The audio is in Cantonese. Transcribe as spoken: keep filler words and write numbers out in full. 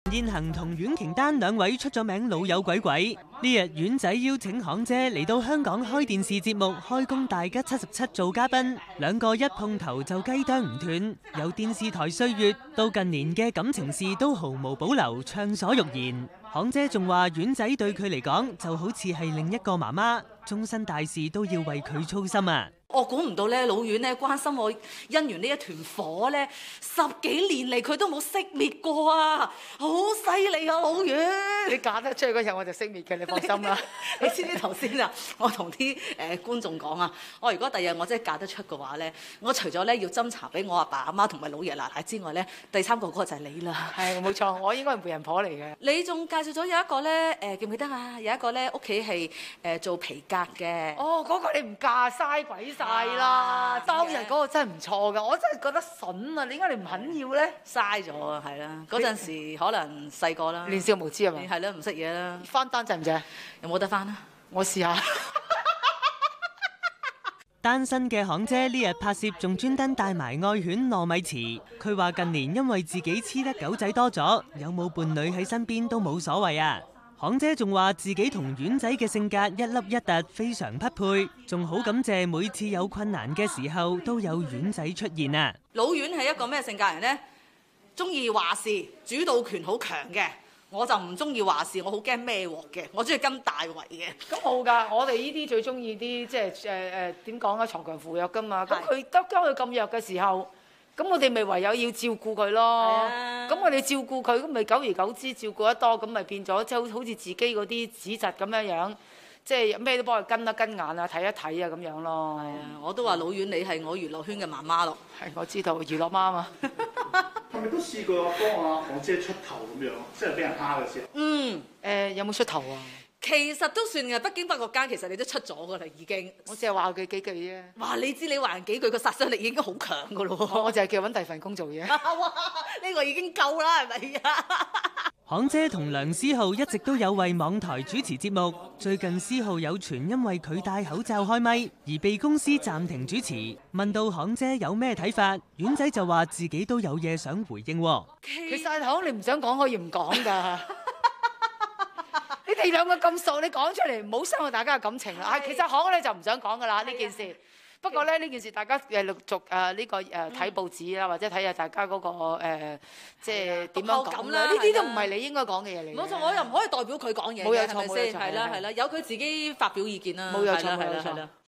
燕恒同阮瓊丹兩位出咗名老友鬼鬼，呢日阮仔邀請行姐嚟到香港開電視節目《開工大吉七十七》做嘉賓，兩個一碰頭就雞啄唔斷，由電視台歲月到近年嘅感情事都毫無保留，暢所欲言。行姐仲話阮仔對佢嚟講就好似係另一個媽媽，終身大事都要為佢操心啊！ 我估唔到咧，老阮咧關心我姻緣呢一團火咧，十幾年嚟佢都冇熄滅過啊！好犀利啊，老阮！ 你嫁得出去嗰日我就熄滅嘅，你放心啦。 你知唔知頭先啊？我同啲誒觀眾講啊，我如果第日我真係嫁得出嘅話咧，我除咗咧要斟茶俾我阿爸阿媽同埋老爺奶奶之外咧，第三個嗰個就係你啦。 係冇錯，我應該係媒人婆嚟嘅。 你仲介紹咗有一個咧誒記唔記得啊？有一個咧屋企係誒做皮革嘅。 哦，嗰個你唔嫁嘥鬼晒啦！當日嗰個真係唔錯㗎，我真係覺得筍啊！點解你唔肯要咧？ 嘥咗啊，係啦，嗰陣時可能細個啦， 年少無知係咪？ 係啦，唔識嘢啦。 翻單制唔制？ 有冇得翻啊？ 我試下。 單身嘅行姐呢日拍攝仲專登帶埋愛犬糯米糍，佢話近年因為自己黐得狗仔多咗，有冇伴侶喺身邊都冇所謂啊！行姐仲話自己同阮仔嘅性格一凹一凸，非常匹配，仲好感謝每次有困難嘅時候都有阮仔出現啊！ 老阮係一個咩性格人呢？中意話事，主導權好強嘅。我就唔中意話事，我好驚孭鑊嘅，我中意跟大圍嘅。 咁好㗎，我哋呢啲最中意啲即係誒誒點講啊，鋤強扶弱㗎嘛。咁佢得當佢咁弱嘅時候，咁我哋咪唯有要照顧佢咯。咁、啊、我哋照顧佢，咁咪久而久之照顧得多，咁咪變咗即係好似自己嗰啲子侄咁樣樣，即係咩都幫佢跟一跟眼啊，睇一睇啊咁樣咯。 係啊，我都話老阮你係我娛樂圈嘅媽媽咯。 係，我知道娛樂媽嘛。 係咪都試過幫阿行姐出頭咁樣，即係俾人蝦嘅時候？ 嗯， 誒、呃、有冇出頭啊？ 其實都算嘅，北京北角間其實你都出咗㗎啦，已經。 我淨係話佢幾句啫。 哇！你知你話人幾句，個殺傷力已經好強㗎咯喎。 我就係叫揾第二份工做嘢。 哇！呢個已經夠啦，係咪啊？ 行姐同梁思浩一直都有為網台主持節目，最近思浩有傳因為佢戴口罩開咪而被公司暫停主持。問到行姐有咩睇法，阮仔就話自己都有嘢想回應喎。 其實行你唔想講可以唔講㗎。你哋兩個咁熟，你講出嚟唔好傷害大家嘅感情啦。其實行咧就唔想講㗎啦呢件事。不過咧呢件事大家誒陸續誒呢個誒睇報紙啦，或者睇下大家嗰個誒即係點樣講啦。呢啲都唔係你應該講嘅嘢嚟。 冇錯，我又唔可以代表佢講嘢嘅，係咪先？係啦係啦，有佢自己發表意見啦。 冇有錯冇有錯。